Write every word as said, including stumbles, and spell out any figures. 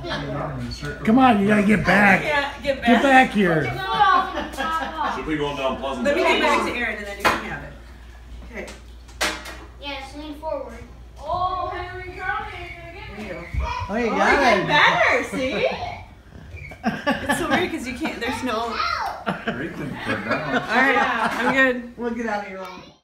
Come on, you gotta get back. Yeah, get back. Get back here. Should we go down Pleasant? Let me get back to Aaron and then you can have it. Okay. Yes, lean forward. Oh, Henry Crowley, you're gonna get me. Oh, you Oh, got you it. get better, see? It's so weird because you can't, there's no. Great thing for that. Alright, I'm good. We'll get out of here.